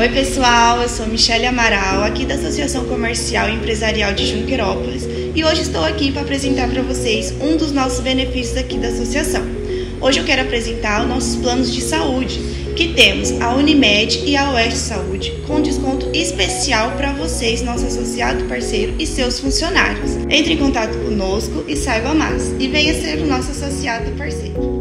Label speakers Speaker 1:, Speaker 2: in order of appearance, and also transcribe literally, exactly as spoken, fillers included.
Speaker 1: Oi pessoal, eu sou Michele Amaral, aqui da Associação Comercial e Empresarial de Junquerópolis, e hoje estou aqui para apresentar para vocês um dos nossos benefícios aqui da associação. Hoje eu quero apresentar os nossos planos de saúde, que temos a Unimed e a Oeste Saúde, com desconto especial para vocês, nosso associado parceiro e seus funcionários. Entre em contato conosco e saiba mais, e venha ser o nosso associado parceiro.